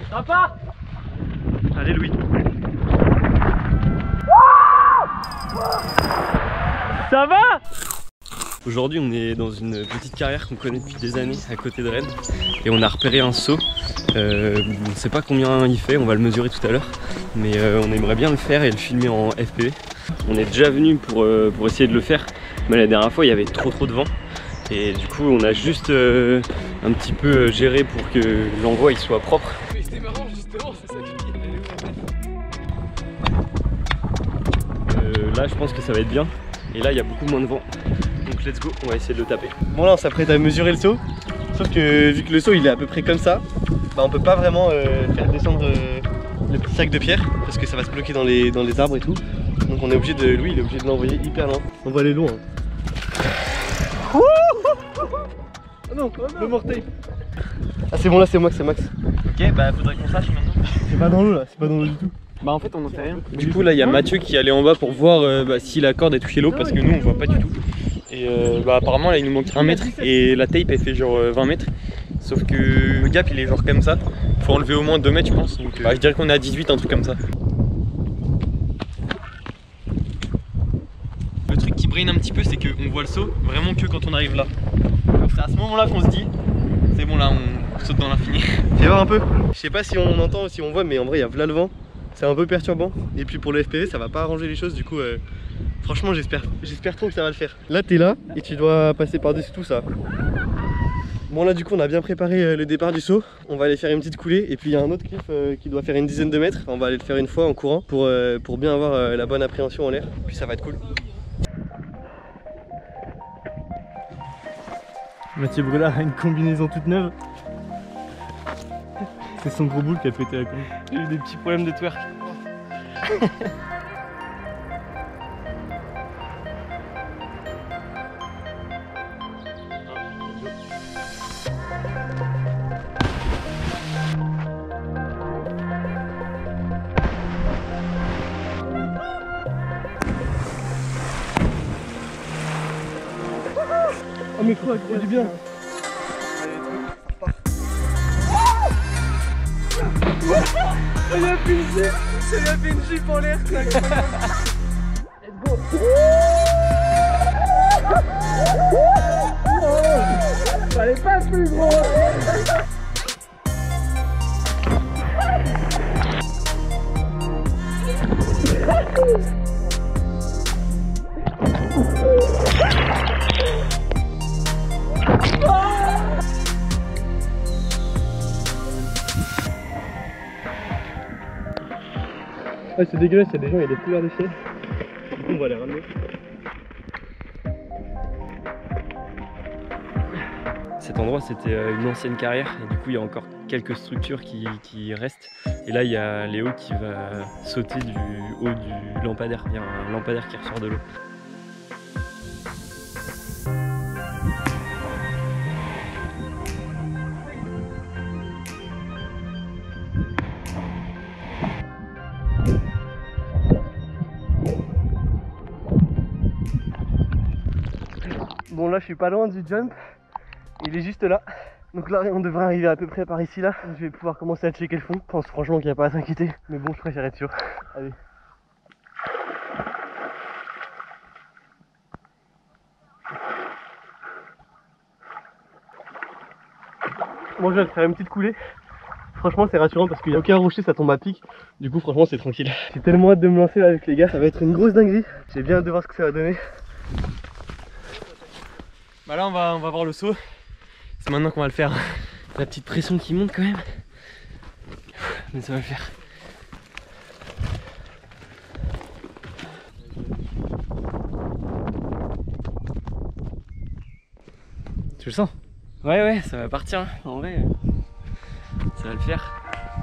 Sympa. Allez Louis. Ça va? Aujourd'hui on est dans une petite carrière qu'on connaît depuis des années à côté de Rennes et on a repéré un saut. On ne sait pas combien il fait, on va le mesurer tout à l'heure, mais on aimerait bien le faire et le filmer en FPV. On est déjà venu pour essayer de le faire, mais la dernière fois il y avait trop de vent et du coup on a juste un petit peu géré pour que l'envoi il soit propre. Mais c'était marrant justement, c'est ça que je dis. Là je pense que ça va être bien et là il y a beaucoup moins de vent. Donc let's go, on va essayer de le taper. Bon là on s'apprête à mesurer le saut, sauf que vu que le saut il est à peu près comme ça, bah on peut pas vraiment faire descendre le petit sac de pierre parce que ça va se bloquer dans les arbres et tout. Donc on est obligé de, Louis il est obligé de l'envoyer hyper loin. On va aller loin. Oh non, le morteil. Ah c'est bon là c'est Max, c'est Max. Ok, bah faudrait qu'on sache maintenant. C'est pas dans l'eau là, c'est pas dans l'eau du tout. Bah en fait on n'en sait rien. Du coup là il y a Mathieu qui est allé en bas pour voir si la corde a touché l'eau parce que nous on voit pas du tout. Et apparemment là il nous manque 1 mètre et la tape elle fait genre 20 mètres. Sauf que le gap il est genre comme ça. Faut enlever au moins 2 mètres je pense. Donc je dirais qu'on est à 18, un truc comme ça. Le truc qui brain un petit peu c'est qu'on voit le saut vraiment que quand on arrive là. Donc c'est à ce moment là qu'on se dit c'est bon là on saute dans l'infini. Fais voir un peu. Je sais pas si on entend ou si on voit mais en vrai il y a v'là le vent. C'est un peu perturbant et puis pour le FPV ça va pas arranger les choses du coup franchement j'espère trop que ça va le faire. Là t'es là et tu dois passer par dessus tout ça. Bon là du coup on a bien préparé le départ du saut. On va aller faire une petite coulée et puis il y a un autre cliff qui doit faire une dizaine de mètres. On va aller le faire une fois en courant pour bien avoir la bonne appréhension en l'air. Puis ça va être cool. Mathieu Brulard a une combinaison toute neuve. C'est son gros boule qui a pété la con. J'ai eu des petits problèmes de twerk. Oh mais quoi, il du bien. Il a fait une jupe en l'air, c'est incroyable. Let's go. Fallait pas plus gros. Ah c'est dégueulasse, il y a des gens, il y a des couleurs de ciel. Du coup on va les ramener. Cet endroit c'était une ancienne carrière et du coup il y a encore quelques structures qui restent. Et là il y a Léo qui va sauter du haut du lampadaire. Il y a un lampadaire qui ressort de l'eau. Bon là je suis pas loin du jump, il est juste là. Donc là on devrait arriver à peu près par ici là. Je vais pouvoir commencer à checker le fond. Je pense franchement qu'il n'y a pas à s'inquiéter. Mais bon je préfère être sûr. Allez. Bon je vais faire une petite coulée. Franchement c'est rassurant parce qu'il n'y a aucun rocher, ça tombe à pic. Du coup franchement c'est tranquille. J'ai tellement hâte de me lancer là avec les gars. Ça va être une grosse dinguerie. J'ai bien hâte de voir ce que ça va donner. Bah là on va voir le saut. C'est maintenant qu'on va le faire. La petite pression qui monte quand même. Mais ça va le faire. Tu le sens? Ouais ça va partir hein. En vrai ça va le faire.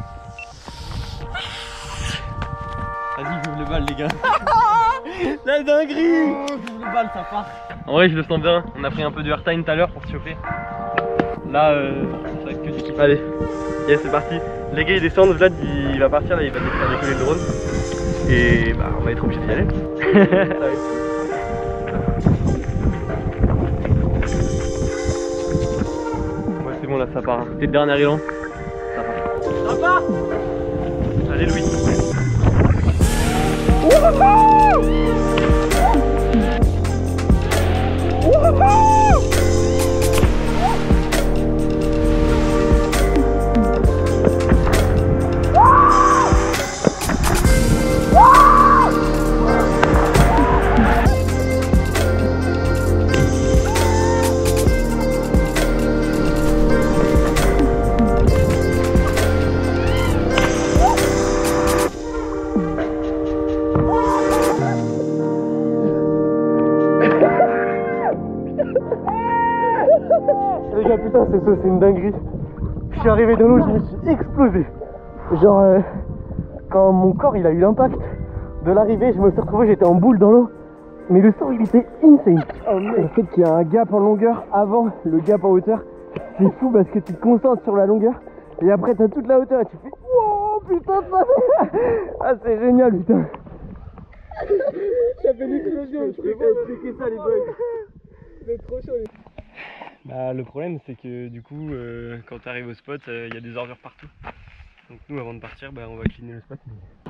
Vas-y j'ouvre le bal les gars. La dinguerie! J'ouvre le bal ça part. En vrai je le sens bien, on a pris un peu de airtime tout à l'heure pour se chauffer. Là ça va être que du kiff. Allez, yes c'est parti. Les gars ils descendent, Vlad il va partir là, il va faire décoller le drone. Et bah on va être obligé d'y aller. Ouais c'est bon là ça part. C'était le dernier élan. Ça part. pas. Allez Louis. Les gars, putain, c'est une dinguerie. Je suis arrivé dans l'eau, je me suis explosé. Genre, quand mon corps il a eu l'impact de l'arrivée, je me suis retrouvé, j'étais en boule dans l'eau. Mais le saut il était insane. Le fait qu'il y a un gap en longueur avant le gap en hauteur, c'est fou parce que tu te concentres sur la longueur et après t'as toute la hauteur et tu fais wow putain ça fait... Ah c'est génial putain. Ça fait l'explosion, je peux pas expliquer ça les bugs. C'est trop chaud les... Bah, le problème c'est que du coup quand tu arrives au spot il y a des ordures partout. Donc nous avant de partir bah, on va cleaner le spot.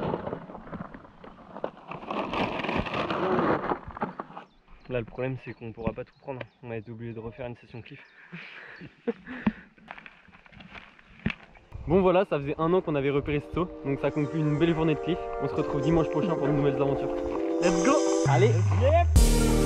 Là le problème c'est qu'on pourra pas tout prendre. On va être obligé de refaire une session cliff. Bon voilà, ça faisait 1 an qu'on avait repéré ce saut. Donc ça conclut une belle journée de cliff. On se retrouve dimanche prochain pour de nouvelles aventures. Let's go. Allez. Yep.